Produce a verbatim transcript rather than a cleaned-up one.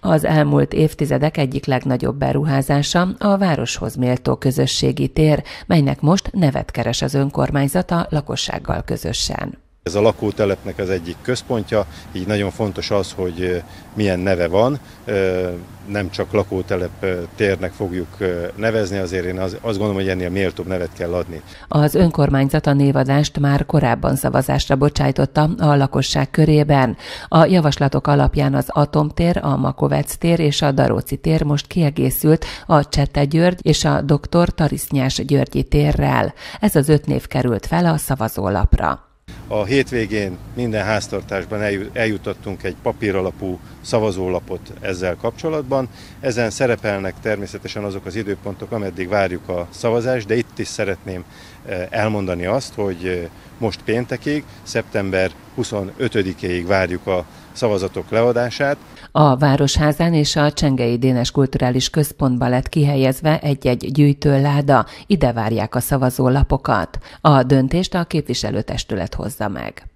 Az elmúlt évtizedek egyik legnagyobb beruházása a városhoz méltó közösségi tér, melynek most nevet keres az önkormányzat a lakossággal közösen. Ez a lakótelepnek az egyik központja, így nagyon fontos az, hogy milyen neve van. Nem csak lakótelep térnek fogjuk nevezni, azért én azt gondolom, hogy ennél méltóbb nevet kell adni. Az önkormányzat a névadást már korábban szavazásra bocsájtotta a lakosság körében. A javaslatok alapján az Atomtér, a Makovec tér és a Daróci tér most kiegészült a Csete György és a doktor Tarisznyás Györgyi térrel. Ez az öt név került fel a szavazólapra. A hétvégén minden háztartásban eljutottunk egy papíralapú szavazólapot ezzel kapcsolatban. Ezen szerepelnek természetesen azok az időpontok, ameddig várjuk a szavazást, de itt is szeretném elmondani azt, hogy most péntekig, szeptember huszonötödikéig várjuk a szavazatok leadását. A Városházán és a Csengei Dénes Kulturális Központban lett kihelyezve egy-egy gyűjtőláda, ide várják a szavazólapokat. A döntést a képviselőtestület hozza meg.